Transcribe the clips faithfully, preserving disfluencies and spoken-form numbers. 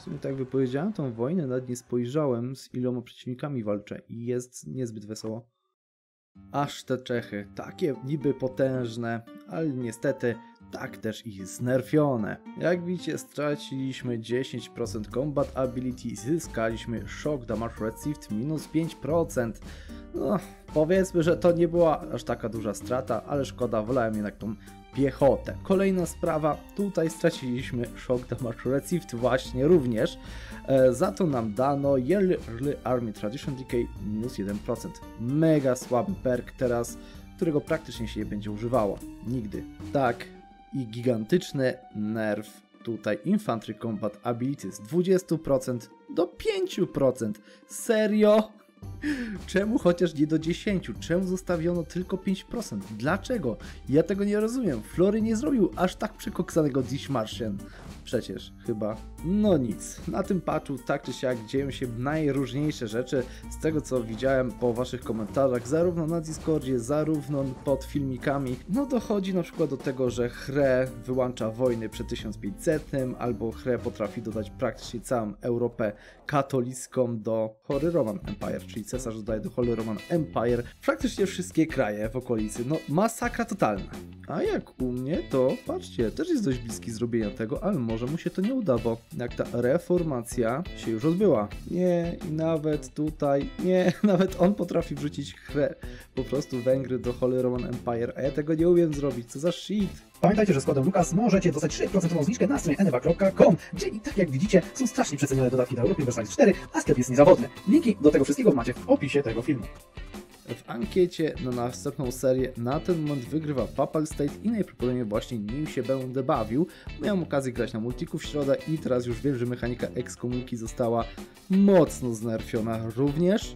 sumie tak wypowiedziałem tą wojnę, nawet nie spojrzałem, z iloma przeciwnikami walczę i jest niezbyt wesoło. Aż te Czechy, takie niby potężne, ale niestety tak też i znerfione. Jak widzicie, straciliśmy dziesięć procent Combat Ability, zyskaliśmy Shock Damage Received minus pięć procent. No, powiedzmy, że to nie była aż taka duża strata, ale szkoda, wolałem jednak tą piechotę. Kolejna sprawa, tutaj straciliśmy Shock Damage Received właśnie również. E, za to nam dano Yearly Army Tradition Decay minus jeden procent. Mega słaby perk teraz, którego praktycznie się nie będzie używało. Nigdy. Tak, i gigantyczny nerf tutaj Infantry Combat Ability z dwudziestu procent do pięciu procent. Serio? Czemu chociaż nie do dziesięciu? Czemu zostawiono tylko pięć procent? Dlaczego? Ja tego nie rozumiem. Flory nie zrobił aż tak przekoksanego Dish Martian. Przecież, chyba. No nic. Na tym patchu tak czy siak dzieją się najróżniejsze rzeczy. Z tego co widziałem po waszych komentarzach, zarówno na Discordzie, zarówno pod filmikami, no dochodzi na przykład do tego, że Hre wyłącza wojny przed tysiąc pięćsetnym, albo Hre potrafi dodać praktycznie całą Europę katolicką do Holy Roman Empire, czyli cesarz dodaje do Holy Roman Empire praktycznie wszystkie kraje w okolicy. No masakra totalna. A jak u mnie, to patrzcie, też jest dość bliski zrobienia tego, ale może mu się to nie uda, bo jak ta reformacja się już odbyła. Nie, i nawet tutaj, nie, nawet on potrafi wrzucić Hre, po prostu Węgry do Holy Roman Empire, a ja tego nie umiem zrobić, co za shit. Pamiętajcie, że z kodem Lukas możecie dostać trzy procent zniżkę na stronie eneva kropka com, gdzie i tak jak widzicie są strasznie przecenione dodatki do Europy Universalis cztery, a sklep jest niezawodny. Linki do tego wszystkiego macie w opisie tego filmu. W ankiecie na następną serię na ten moment wygrywa Papal State i najprawdopodobniej właśnie nim się będę bawił. Miałem okazję grać na multiku w środę i teraz już wiem, że mechanika ekskomuniki została mocno znerfiona również.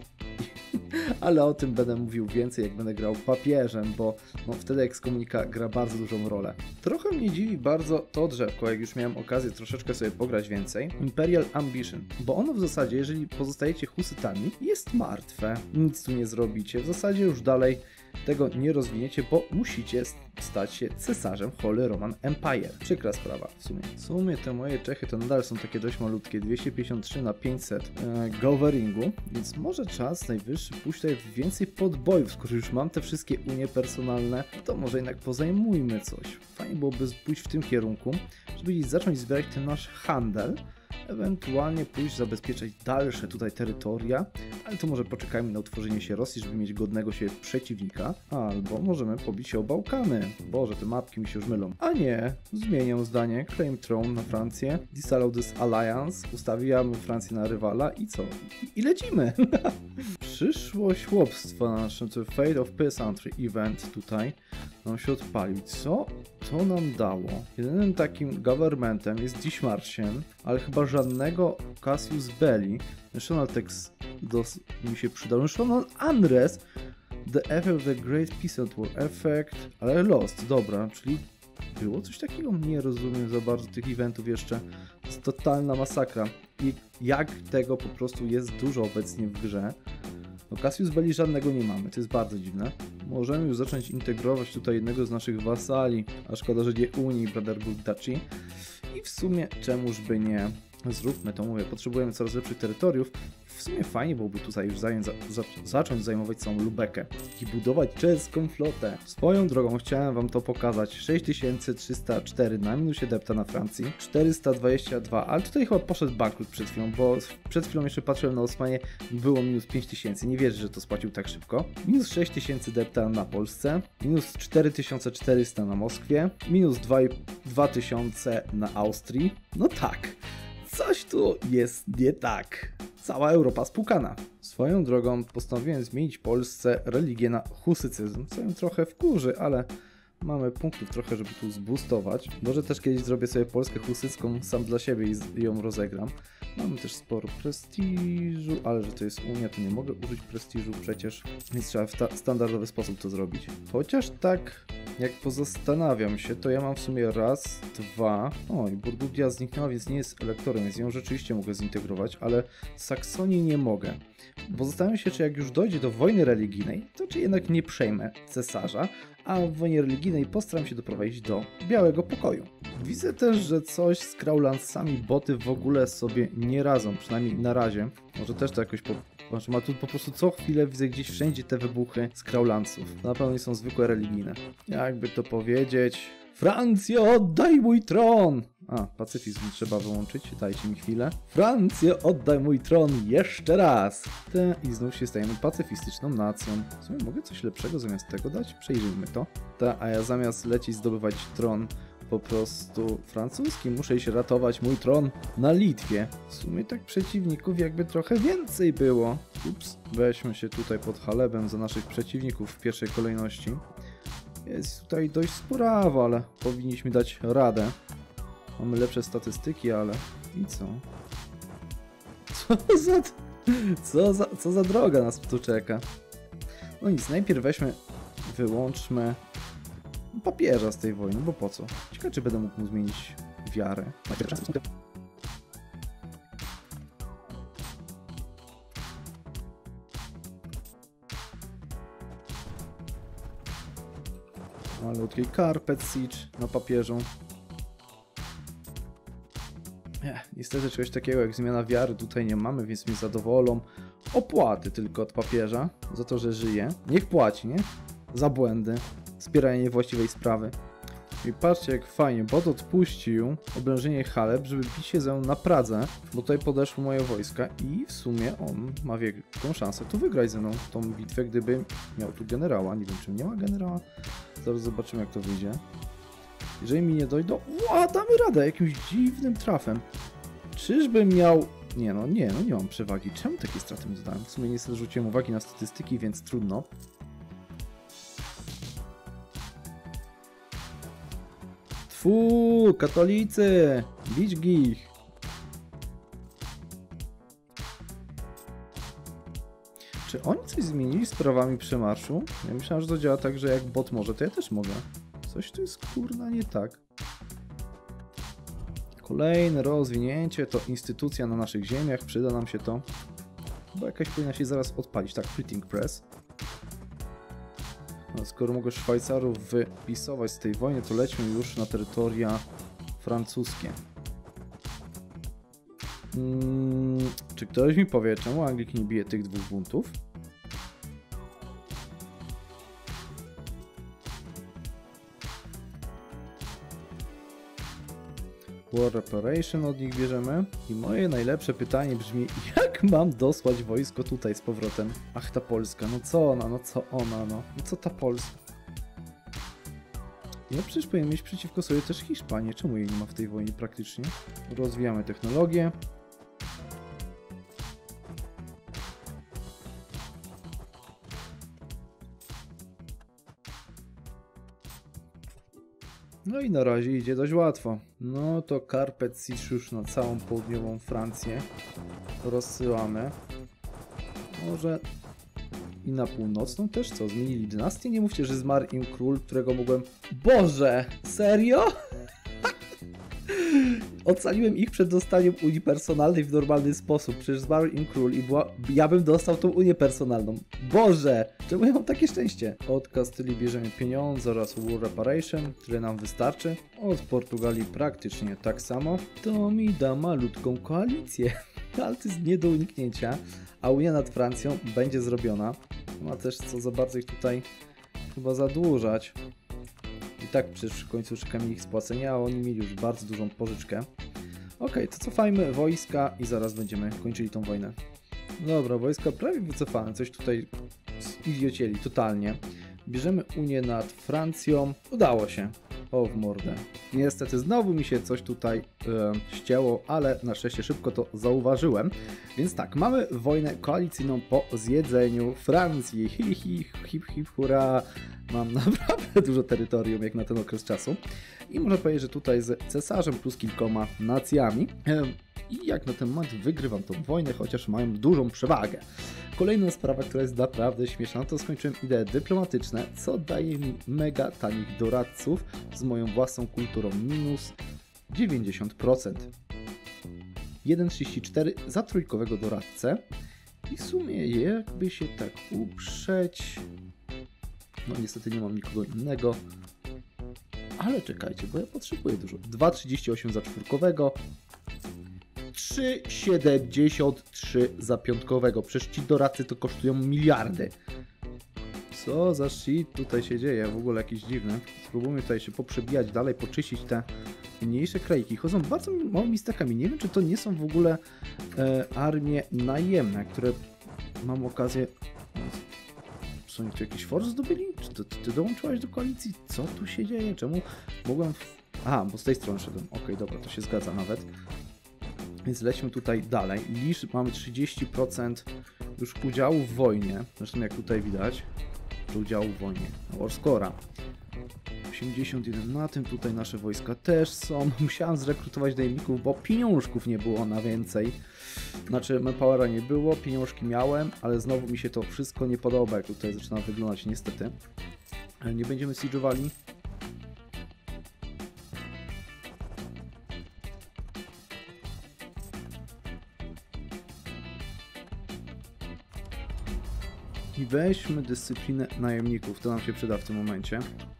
Ale o tym będę mówił więcej, jak będę grał papieżem, bo no, wtedy ekskomunika gra bardzo dużą rolę. Trochę mnie dziwi bardzo to drzewko, jak już miałem okazję troszeczkę sobie pograć więcej. Imperial Ambition, bo ono w zasadzie, jeżeli pozostajecie husytami, jest martwe. Nic tu nie zrobicie, w zasadzie już dalej tego nie rozwiniecie, bo musicie stać się cesarzem Holy Roman Empire. Przykra sprawa w sumie. W sumie te moje Czechy to nadal są takie dość malutkie, dwieście pięćdziesiąt trzy na pięćset e, goveringu, więc może czas najwyższy pójść tutaj w więcej podbojów, skoro już mam te wszystkie unie personalne, to może jednak pozajmujmy coś. Fajnie byłoby pójść w tym kierunku, żeby zacząć zbierać ten nasz handel, ewentualnie pójść zabezpieczać dalsze tutaj terytoria, ale to może poczekajmy na utworzenie się Rosji, żeby mieć godnego się przeciwnika, albo możemy pobić się o Bałkany. Boże, te mapki mi się już mylą. A nie, zmienię zdanie, claim throne na Francję, disallow this alliance, ustawiamy Francję na rywala i co? I, i lecimy! Przyszłość chłopstwa na naszym Fate of Peasantry event tutaj nam się odpalił. Co to nam dało? Jedynym takim governmentem jest Dish Martian, ale chyba żadnego Cassius Belli. National Text dos mi się przydał. National Unrest, The Effect of the Great Peasant War Effect, ale Lost, dobra, czyli było coś takiego? Nie rozumiem za bardzo tych eventów jeszcze. To jest totalna masakra. I jak tego po prostu jest dużo obecnie w grze. No Cassius Belli żadnego nie mamy, to jest bardzo dziwne. Możemy już zacząć integrować tutaj jednego z naszych wasali, a szkoda, że nie Unii, Brotherhood Duchy. I w sumie czemuż by nie. Zróbmy to, mówię, potrzebujemy coraz lepszych terytoriów. W sumie fajnie byłoby tutaj już zająć, za, za, zacząć zajmować całą Lubekę i budować czeską flotę. Swoją drogą chciałem wam to pokazać. sześć tysięcy trzysta cztery na minusie depta na Francji, czterysta dwadzieścia dwa, ale tutaj chyba poszedł bankrut przed chwilą, bo przed chwilą jeszcze patrzyłem na Osmanie, było minus pięć tysięcy, nie wierzę, że to spłacił tak szybko. Minus sześć tysięcy depta na Polsce, minus cztery tysiące czterysta na Moskwie, minus dwa tysiące na Austrii. No tak. Coś tu jest nie tak. Cała Europa spłukana. Swoją drogą postanowiłem zmienić Polsce religię na husycyzm, co ją trochę wkurzy, ale mamy punktów trochę, żeby tu zboostować. Może też kiedyś zrobię sobie Polskę husycką sam dla siebie i ją rozegram. Mamy też sporo prestiżu, ale że to jest Unia, to nie mogę użyć prestiżu przecież, więc trzeba w standardowy sposób to zrobić. Chociaż tak, jak pozastanawiam się, to ja mam w sumie raz, dwa... O, i Burgundia zniknęła, więc nie jest elektorem, więc ją rzeczywiście mogę zintegrować, ale Saksonii nie mogę. Bo zastanawiam się, czy jak już dojdzie do wojny religijnej, to czy jednak nie przejmę cesarza, a w wojnie religijnej postaram się doprowadzić do białego pokoju. Widzę też, że coś z Crowlandsami boty w ogóle sobie nie radzą, przynajmniej na razie. Może też to jakoś po... Znaczy ma tu po prostu co chwilę widzę gdzieś wszędzie te wybuchy z Crowlandsów. To na pewno nie są zwykłe religijne. Jakby to powiedzieć... Francjo, oddaj mój tron! A, pacyfizm trzeba wyłączyć, dajcie mi chwilę. Francjo, oddaj mój tron jeszcze raz! Te i znów się stajemy pacyfistyczną nacją. W sumie mogę coś lepszego zamiast tego dać? Przejrzyjmy to. Ta, a ja zamiast lecieć zdobywać tron po prostu francuski, muszę się ratować mój tron na Litwie. W sumie tak przeciwników jakby trochę więcej było. Ups, weźmy się tutaj pod chalebem za naszych przeciwników w pierwszej kolejności. Jest tutaj dość spurawa, ale powinniśmy dać radę. Mamy lepsze statystyki, ale... I co? Co za... Co za, co za droga nas tu czeka? No nic, najpierw weźmy... Wyłączmy... papieża z tej wojny, bo po co? Ciekawe, czy będę mógł mu zmienić wiarę. Malutki Carpet Siege na papieżu. Ech, niestety czegoś takiego jak zmiana wiary tutaj nie mamy, więc mnie zadowolą opłaty tylko od papieża za to, że żyje. Niech płaci, nie? Za błędy, wspieranie niewłaściwej sprawy. I patrzcie jak fajnie, bot odpuścił oblężenie Haleb, żeby bić się ze mną na Pradze, bo tutaj podeszły moje wojska i w sumie on ma wielką szansę tu wygrać ze mną tą bitwę, gdyby miał tu generała. Nie wiem, czy nie ma generała. Zaraz zobaczymy jak to wyjdzie. Jeżeli mi nie dojdą... Ła, damy radę jakimś dziwnym trafem. Czyżbym miał... Nie no, nie, no nie mam przewagi. Czemu takie straty mu zadałem? W sumie nie zwróciłem uwagi na statystyki, więc trudno. Tfu, katolicy! Bić ich! Czy oni coś zmienili z prawami przemarszu? Ja myślałem, że to działa tak, że jak bot może, to ja też mogę. Coś tu jest kurna nie tak. Kolejne rozwinięcie, to instytucja na naszych ziemiach, przyda nam się to. Bo jakaś powinna się zaraz odpalić, tak, printing press. No, skoro mogę Szwajcarów wypisować z tej wojny, to lećmy już na terytoria francuskie. Hmm, czy ktoś mi powie, czemu Anglik nie bije tych dwóch buntów? War Reparation od nich bierzemy. I moje najlepsze pytanie brzmi, jak mam dosłać wojsko tutaj z powrotem? Ach, ta Polska, no co ona, no co ona, no. No co ta Polska? Ja przecież powinien mieć przeciwko sobie też Hiszpanię. Czemu jej nie ma w tej wojnie praktycznie? Rozwijamy technologię. No i na razie idzie dość łatwo. No to Carpet Siege już na całą południową Francję rozsyłamy. Może i na północną też, co? Zmienili dynastię? Nie mówcie, że zmarł im król, którego mogłem... Boże! Serio? Ocaliłem ich przed dostaniem unii personalnej w normalny sposób. Przecież zmarł im król i była... ja bym dostał tą unię personalną. Boże! Czemu ja mam takie szczęście? Od Kastylii bierzemy pieniądze oraz War Reparation, które nam wystarczy. Od Portugalii praktycznie tak samo. To mi da malutką koalicję. Ale to jest nie do uniknięcia. A unia nad Francją będzie zrobiona. Ma też co za bardzo ich tutaj chyba zadłużać. I tak przecież w końcu czekamy ich spłacenia, a oni mieli już bardzo dużą pożyczkę. Ok, to cofajmy wojska i zaraz będziemy kończyli tą wojnę. Dobra, wojska prawie wycofane, coś tutaj zidiocieli totalnie. Bierzemy unię nad Francją. Udało się. O, w mordę. Niestety znowu mi się coś tutaj e, ścięło, ale na szczęście szybko to zauważyłem. Więc tak, mamy wojnę koalicyjną po zjedzeniu Francji. Hi, hi, hip, hip, hurra. Mam naprawdę dużo terytorium jak na ten okres czasu. I można powiedzieć, że tutaj z cesarzem plus kilkoma nacjami. E, I jak na ten moment wygrywam tą wojnę, chociaż mają dużą przewagę. Kolejna sprawa, która jest naprawdę śmieszna, to skończyłem idee dyplomatyczne, co daje mi mega tanich doradców z moją własną kulturą minus dziewięćdziesiąt procent. jeden przecinek trzydzieści cztery za trójkowego doradcę i w sumie jakby się tak uprzeć... No niestety nie mam nikogo innego. Ale czekajcie, bo ja potrzebuję dużo. dwa trzydzieści osiem za czwórkowego. trzy siedemdziesiąt trzy za piątkowego. Przecież ci doradcy to kosztują miliardy. Co za shit tutaj się dzieje? W ogóle jakieś dziwne. Spróbujmy tutaj się poprzebijać dalej, poczyścić te mniejsze kraiki. Chodzą bardzo małymi stakami. Nie wiem, czy to nie są w ogóle e, armie najemne, które mam okazję... Co, oni tu jakiś force zdobyli? Czy to, ty dołączyłaś do koalicji? Co tu się dzieje? Czemu mogłem... W... Aha, bo z tej strony szedłem. Okej, okay, dobra, to się zgadza nawet. Więc lećmy tutaj dalej. Lisz mamy trzydzieści procent już udziału w wojnie. Zresztą jak tutaj widać, udziału w wojnie. Warscora. osiemdziesiąt jeden na tym. Tutaj nasze wojska też są. Musiałem zrekrutować najemników, bo pieniążków nie było na więcej. Znaczy manpowera nie było, pieniążki miałem, ale znowu mi się to wszystko nie podoba, jak tutaj zaczyna wyglądać niestety. Nie będziemy siege'owali. I weźmy dyscyplinę najemników, to nam się przyda w tym momencie.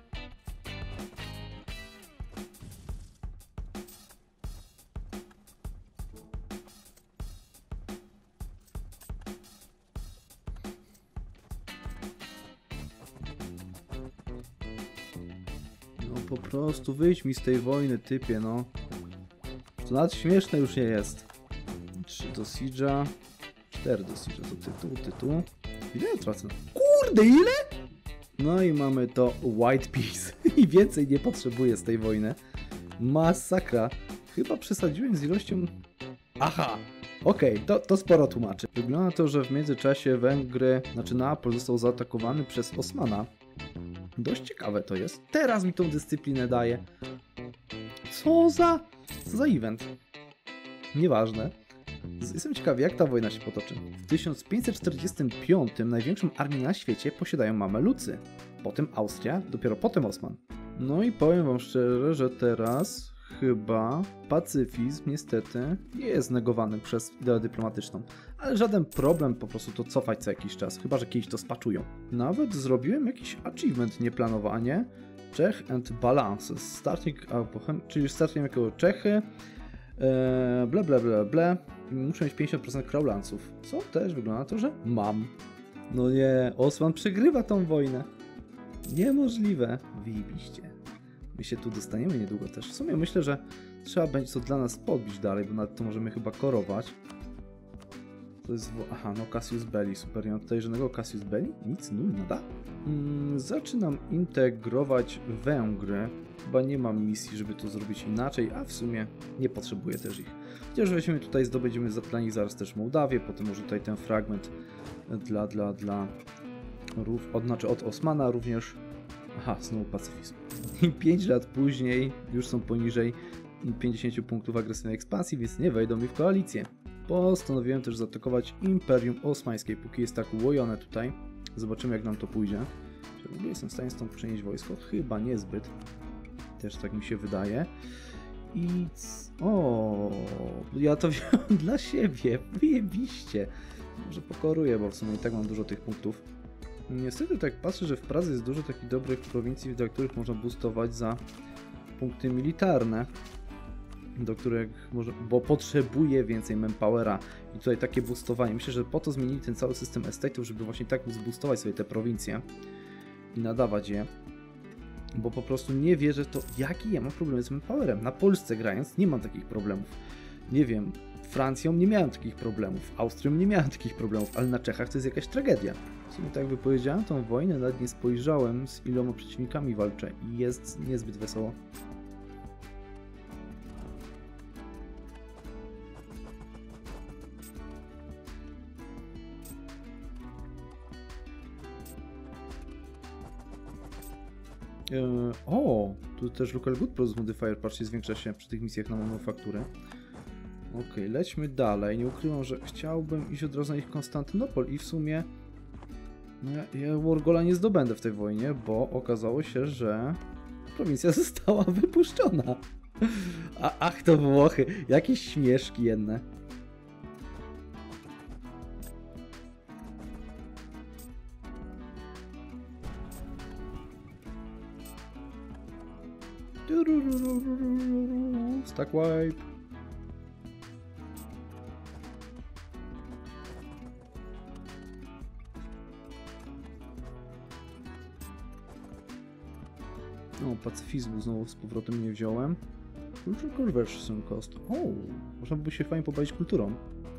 No po prostu wyjdź mi z tej wojny, typie, no. To nawet śmieszne już nie jest. trzy do siege'a, cztery do siege'a, to tytuł, tytuł. Ile ja tracę? Kurde, ile? No i mamy to White Peace. I więcej nie potrzebuję z tej wojny. Masakra. Chyba przesadziłem z ilością... Aha! Okej, okay, to, to sporo tłumaczy. Wygląda to, że w międzyczasie Węgry, znaczy Neapol został zaatakowany przez Osmana. Dość ciekawe to jest. Teraz mi tą dyscyplinę daje. Co za... Co za event? Nieważne. Jestem ciekawy, jak ta wojna się potoczy. W tysiąc pięćset czterdziestym piątym największą armię na świecie posiadają Mamelucy. Potem Austria, dopiero potem Osman. No i powiem wam szczerze, że teraz chyba pacyfizm niestety jest negowany przez ideę dyplomatyczną. Ale żaden problem po prostu to cofać co jakiś czas, chyba że kiedyś to spaczują. Nawet zrobiłem jakiś achievement nieplanowanie. Czech and Balance. Starting, czyli starting jako Czechy. Eee, ble, ble, ble, ble. Muszę mieć pięćdziesiąt procent kraulanców. Co też wygląda na to, że mam. No nie, Osman przegrywa tą wojnę. Niemożliwe. Wyjebiście. My się tu dostaniemy niedługo też. W sumie myślę, że trzeba będzie to dla nas podbić dalej, bo nawet to możemy chyba korować. To jest... Aha, no Cassius Belli. Super, nie mam tutaj żadnego Cassius Belli? Nic, nul, nada. Hmm, zaczynam integrować Węgry. Chyba nie mam misji, żeby to zrobić inaczej, a w sumie nie potrzebuję też ich. Chociaż weźmiemy tutaj, zdobędziemy dla nich zaraz też Mołdawię, potem może tutaj ten fragment dla, dla, dla... Od, znaczy od Osmana również. Aha, znowu pacyfizm. I pięć lat później już są poniżej pięćdziesiąt punktów agresywnej ekspansji, więc nie wejdą mi w koalicję. Postanowiłem też zaatakować Imperium Osmańskie, póki jest tak ułojone tutaj. Zobaczymy, jak nam to pójdzie. Czy w ogóle jestem w stanie stąd przenieść wojsko? Chyba niezbyt. Też tak mi się wydaje. I... O, ja to wziąłem dla siebie. Wyjebiście. Może pokoruję, bo w sumie i tak mam dużo tych punktów. Niestety tak patrzę, że w Pradze jest dużo takich dobrych prowincji, dla których można boostować za punkty militarne. Do których może, bo potrzebuje więcej manpowera i tutaj takie boostowanie. Myślę, że po to zmienili ten cały system estate'ów, żeby właśnie tak zboostować sobie te prowincje i nadawać je. Bo po prostu nie wierzę w to, jaki ja mam problemy z manpowerem. Na Polsce grając nie mam takich problemów. Nie wiem, Francją nie miałem takich problemów, Austrią nie miałem takich problemów, ale na Czechach to jest jakaś tragedia. W sumie tak wypowiedziałem tą wojnę, nawet nie spojrzałem, z iloma przeciwnikami walczę i jest niezbyt wesoło. O, tu też Local Good Product Modifier, patrzcie, zwiększa się przy tych misjach na manufakturę. Ok, lećmy dalej. Nie ukrywam, że chciałbym iść od razu na ich Konstantynopol i w sumie no ja, ja Wargola nie zdobędę w tej wojnie, bo okazało się, że prowincja została wypuszczona. A, ach, to Włochy, jakieś śmieszki jedne. Stack wipe. O, pacyfizmu znowu z powrotem nie wziąłem. Culture Conversion Cost. O, można by się fajnie pobawić kulturą.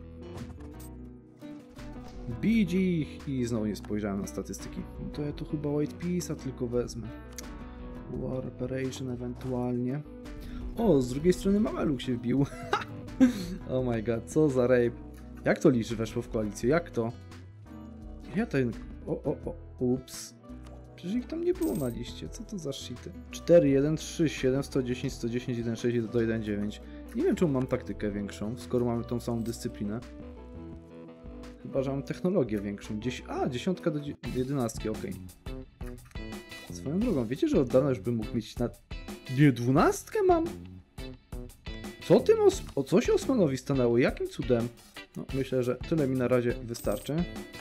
Bidzik i znowu nie spojrzałem na statystyki. To ja tu chyba White Piece'a tylko wezmę. War Reparation ewentualnie. O, z drugiej strony Mameluk się wbił. Oh my god, co za rape. Jak to liczy weszło w koalicję? Jak to? Ja ten... O, o, o, ups. Przecież ich tam nie było na liście. Co to za shity? cztery, jeden, trzy, siedem, sto dziesięć, sto dziesięć, jeden, sześć do jeden, dziewięć. Nie wiem, czemu mam taktykę większą, skoro mamy tą samą dyscyplinę. Chyba, że mam technologię większą. Dzies A, dziesiątka do jedenastki, okej. Okay. Swoją drogą, wiecie, że od dawna już bym mógł mieć na... Nie, dwunastkę mam? Co tym os... O co się Osmanowi stanęło? Jakim cudem? No, myślę, że tyle mi na razie wystarczy.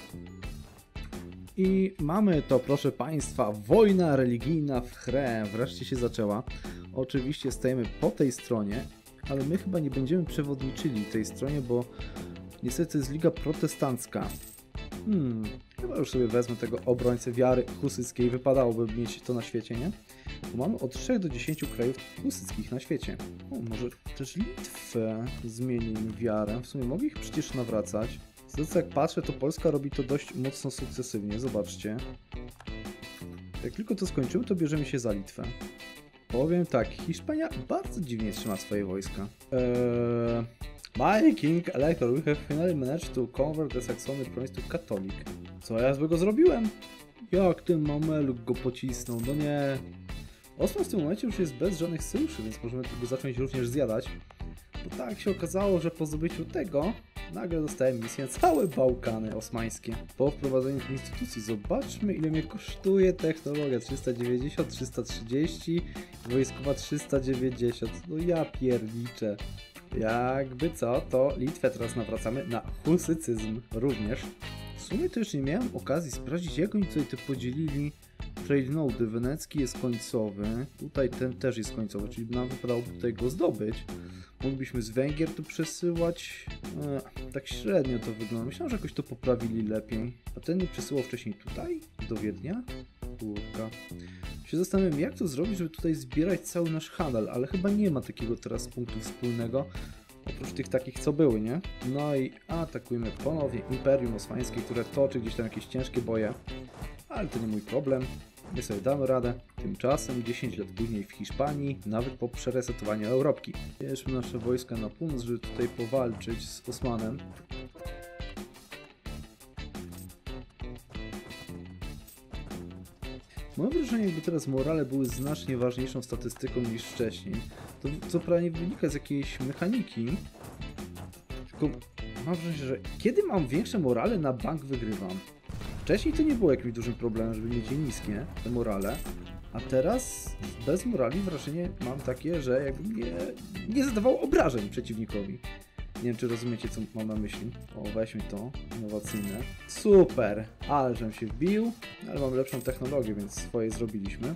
I mamy to, proszę Państwa, wojna religijna w Chrę wreszcie się zaczęła. Oczywiście stajemy po tej stronie, ale my chyba nie będziemy przewodniczyli tej stronie, bo niestety jest Liga Protestancka. Hmm, chyba już sobie wezmę tego obrońcę wiary husyckiej, wypadałoby mieć to na świecie, nie? Bo mamy od trzech do dziesięciu krajów husyckich na świecie. O, może też Litwę zmienimy wiarę, w sumie mogę ich przecież nawracać. Z tego jak patrzę, to Polska robi to dość mocno sukcesywnie, zobaczcie. Jak tylko to skończymy, to bierzemy się za Litwę. Powiem tak, Hiszpania bardzo dziwnie trzyma swoje wojska. Eee, My King Elector, we have finally managed to convert the Saxony province to Catholic. Co ja złego zrobiłem? Jak ten Mameluk go pocisnął, no nie. Osman w tym momencie już jest bez żadnych sojuszy, więc możemy go zacząć również zjadać. Bo tak się okazało, że po zdobyciu tego nagle dostałem misję całe Bałkany osmańskie. Po wprowadzeniu instytucji zobaczmy, ile mnie kosztuje technologia. trzysta dziewięćdziesiąt, trzysta trzydzieści, wojskowa trzysta dziewięćdziesiąt. No ja pierniczę. Jakby co, to Litwę teraz nawracamy na husycyzm również. W sumie to już nie miałem okazji sprawdzić, jak oni tutaj to podzielili. Trade Node wenecki jest końcowy, tutaj ten też jest końcowy, czyli nam wypadałoby tutaj go zdobyć. Moglibyśmy z Węgier tu przesyłać, e, tak średnio to wygląda, myślałem, że jakoś to poprawili lepiej. A ten nie przesyłał wcześniej tutaj, do Wiednia? Kurka. Się zastanawiam, jak to zrobić, żeby tutaj zbierać cały nasz handel, ale chyba nie ma takiego teraz punktu wspólnego, oprócz tych takich, co były, nie? No i atakujemy ponownie Imperium Osmańskie, które toczy gdzieś tam jakieś ciężkie boje. Ale to nie mój problem, my sobie damy radę. Tymczasem dziesięć lat później w Hiszpanii, nawet po przeresetowaniu Europki. Bierzmy nasze wojska na północ, żeby tutaj powalczyć z Osmanem. Mam wrażenie, jakby teraz morale były znacznie ważniejszą statystyką niż wcześniej. To co prawda nie wynika z jakiejś mechaniki, tylko mam wrażenie, że kiedy mam większe morale, na bank wygrywam. Wcześniej to nie było jakimś dużym problemem, żeby mieć niskie te morale, a teraz bez morali wrażenie mam takie, że jakbym nie, nie zadawał obrażeń przeciwnikowi. Nie wiem, czy rozumiecie, co mam na myśli. O, weźmy to, innowacyjne. Super, ale żem się wbił, ale mam lepszą technologię, więc swoje zrobiliśmy.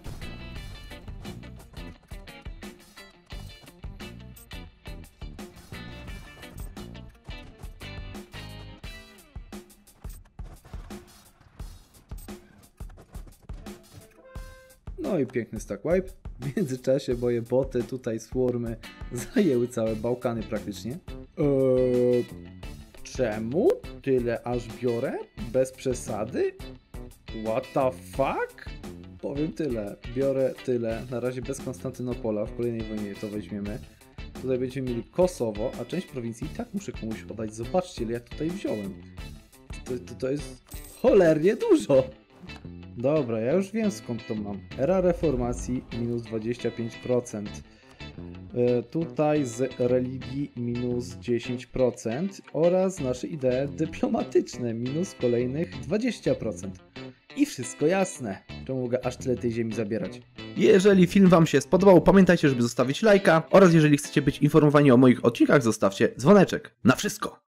No i piękny stack wipe. W międzyczasie moje boty, tutaj swarmy, zajęły całe Bałkany praktycznie. Eee, czemu? Tyle aż biorę? Bez przesady? What the fuck? Powiem tyle. Biorę tyle. Na razie bez Konstantynopola. W kolejnej wojnie to weźmiemy. Tutaj będziemy mieli Kosowo, a część prowincji i tak muszę komuś oddać. Zobaczcie, ile ja tutaj wziąłem. To, to, to jest cholernie dużo. Dobra, ja już wiem, skąd to mam. Era reformacji minus dwadzieścia pięć procent. Yy, tutaj z religii minus dziesięć procent oraz nasze idee dyplomatyczne minus kolejnych dwadzieścia procent. I wszystko jasne. Czemu mogę aż tyle tej ziemi zabierać? Jeżeli film Wam się spodobał, pamiętajcie, żeby zostawić lajka oraz jeżeli chcecie być informowani o moich odcinkach, zostawcie dzwoneczek. Na wszystko!